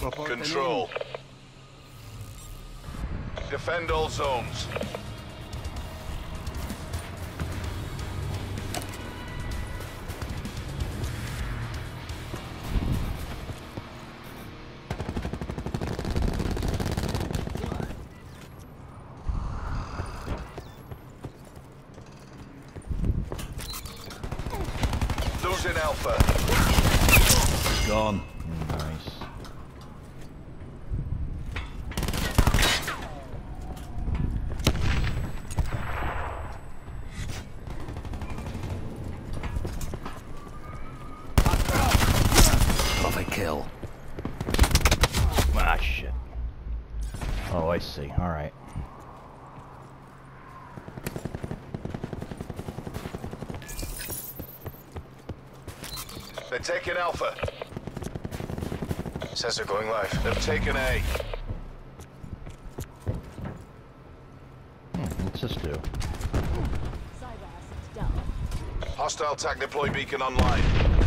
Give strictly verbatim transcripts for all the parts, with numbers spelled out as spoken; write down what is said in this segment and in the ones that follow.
Control. Defend all zones. Losing Alpha. Gone. Nice. Profit kill. Ah, shit. Oh, I see. Alright. They're taking Alpha. Says they're going live. They've taken A. Hmm, what's this do? Hostile TAC deploy beacon online.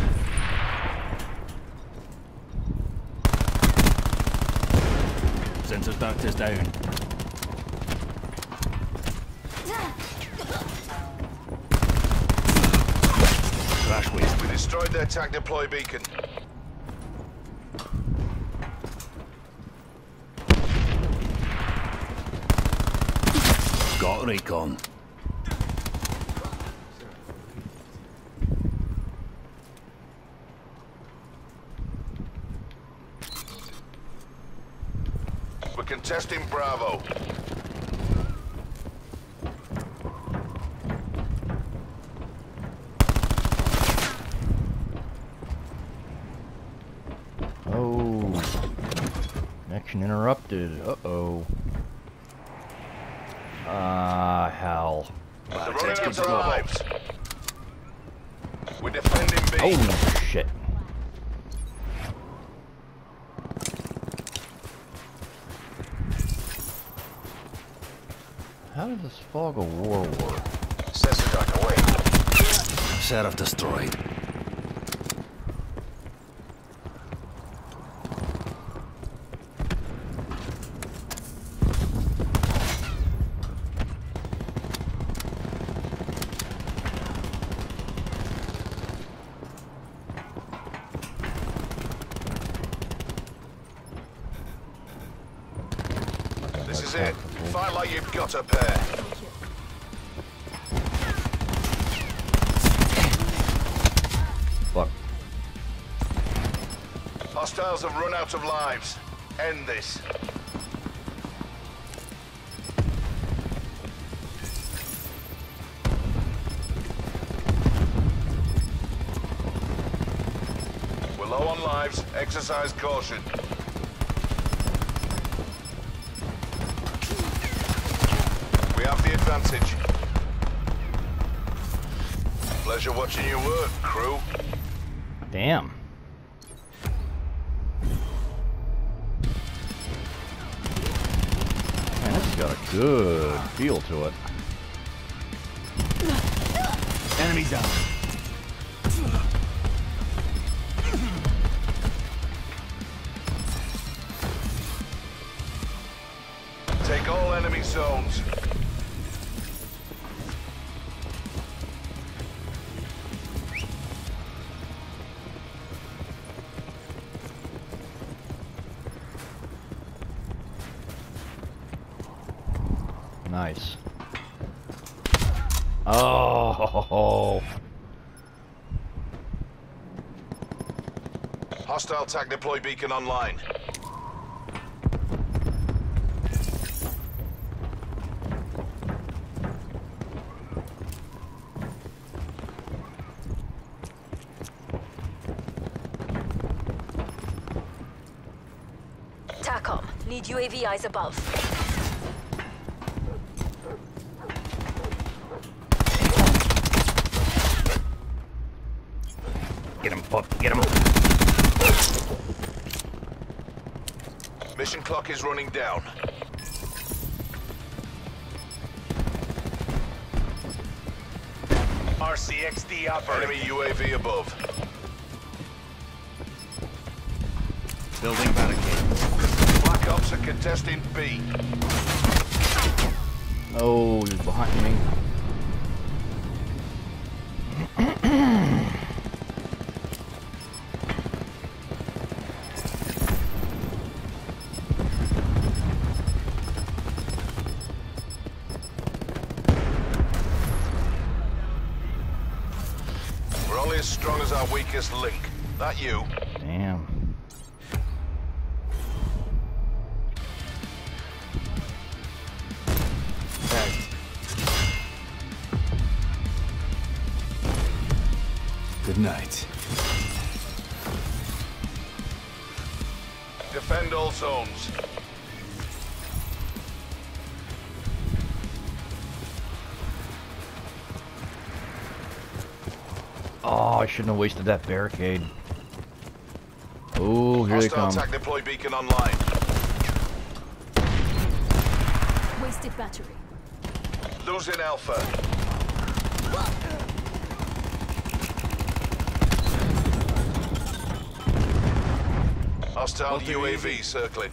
Sensors duct is down. Crash waste. We destroyed their TAC deploy beacon. Got recon. We're contesting Bravo. Oh. Connection interrupted. Uh-oh. Ah, hell. They're Bad running tech out of control. lives. We're defending B. Oh, shit. How does this fog of war work? Sensor duct away. Sheriff destroyed. This is it. Fight like you've got a pair. Fuck. Hostiles have run out of lives. End this. We're low on lives. Exercise caution. We have the advantage. Pleasure watching you work, crew. Damn. Man, this has got a good feel to it. Enemy down. Take all enemy zones. Nice. Oh. Hostile TAC deploy beacon online. TACOM, need U A V eyes above. Get him, fuck, get him. Mission clock is running down. R C X D operating. Enemy U A V above. Building barricade. Ops are contesting B. Oh, he's behind me. We're only as strong as our weakest link. That you? Damn. Good night. Defend all zones. Oh, I shouldn't have wasted that barricade. Oh, here they Hostile come. attack deploy beacon online. Wasted battery. Losing Alpha. Hostile U A V circling.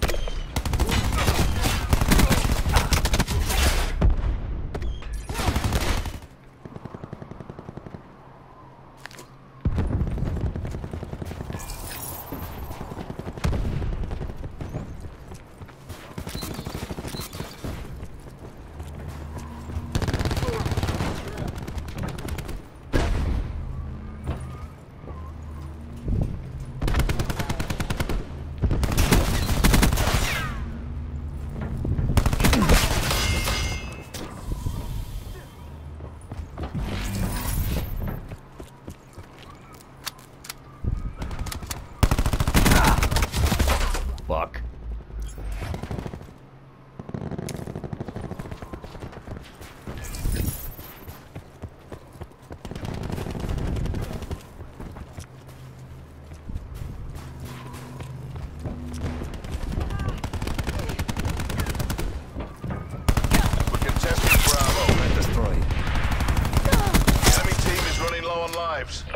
Fuck. We're contesting Bravo. Threat destroyed. Enemy team is running low on lives.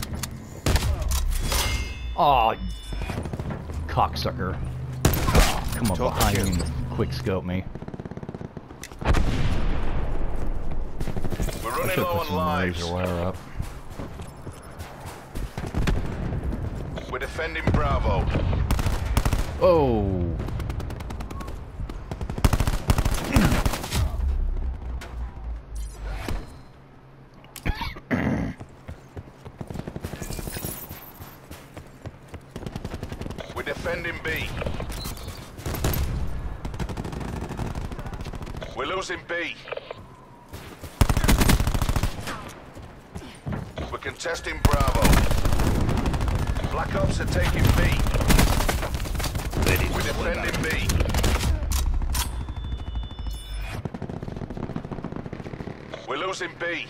Oh, cocksucker. Come on Talk behind to me you. and quick scope me. We're I running should low put on some lives. laser wire up. We're defending Bravo. Oh. We're defending B. We're losing B. We're contesting Bravo. Black Ops are taking B. We're defending B. We're losing B.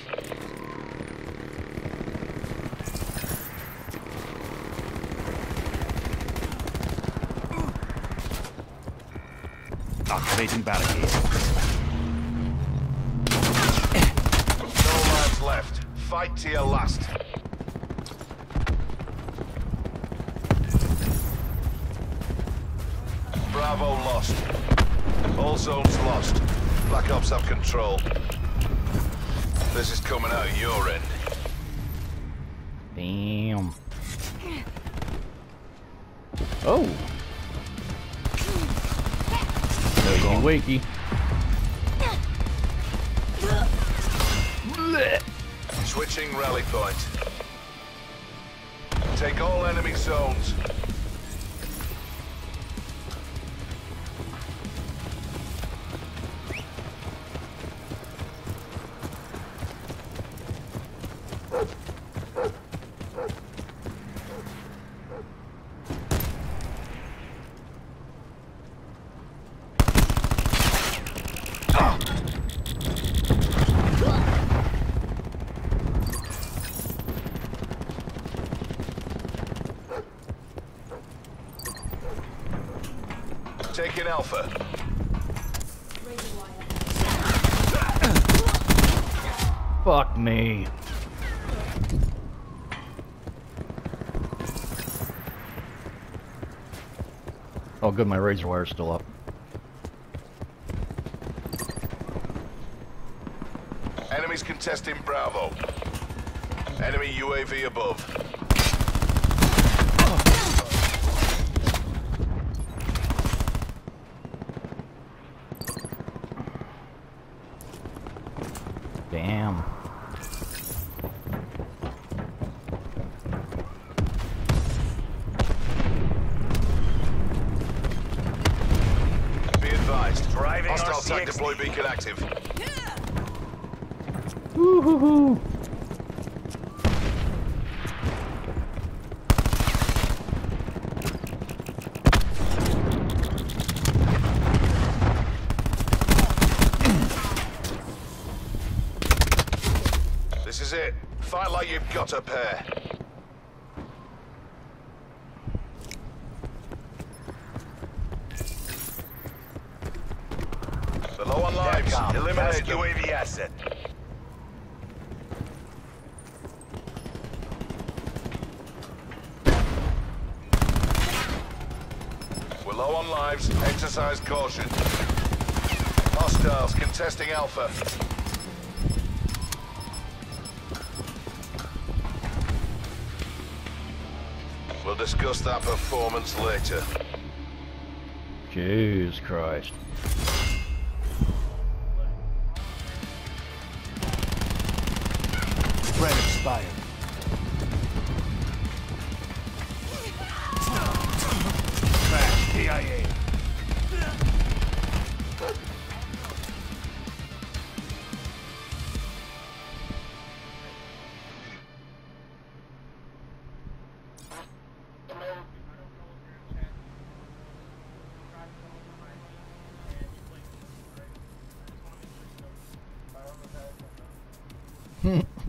Activating barricade. No lives left. Fight to your last. Bravo lost. All zones lost. Black Ops have control. This is coming out of your end. Damn. Oh. Wakey, wakey. Switching rally point. Take all enemy zones. Taking Alpha. Fuck me. Oh good, my razor wire's still up. Enemies contesting Bravo. Enemy U A V above. Damn. Be advised. Driving Hostile R C attack X D. deploy beacon active. Woo-hoo-hoo. This is it. Fight like you've got a pair. They're low on lives. Capcom, Eliminate task them. U A V asset. We're low on lives. Exercise caution. Hostiles contesting Alpha. We'll discuss that performance later. Jesus Christ. Threat expired. Crash, K I A. I don't know if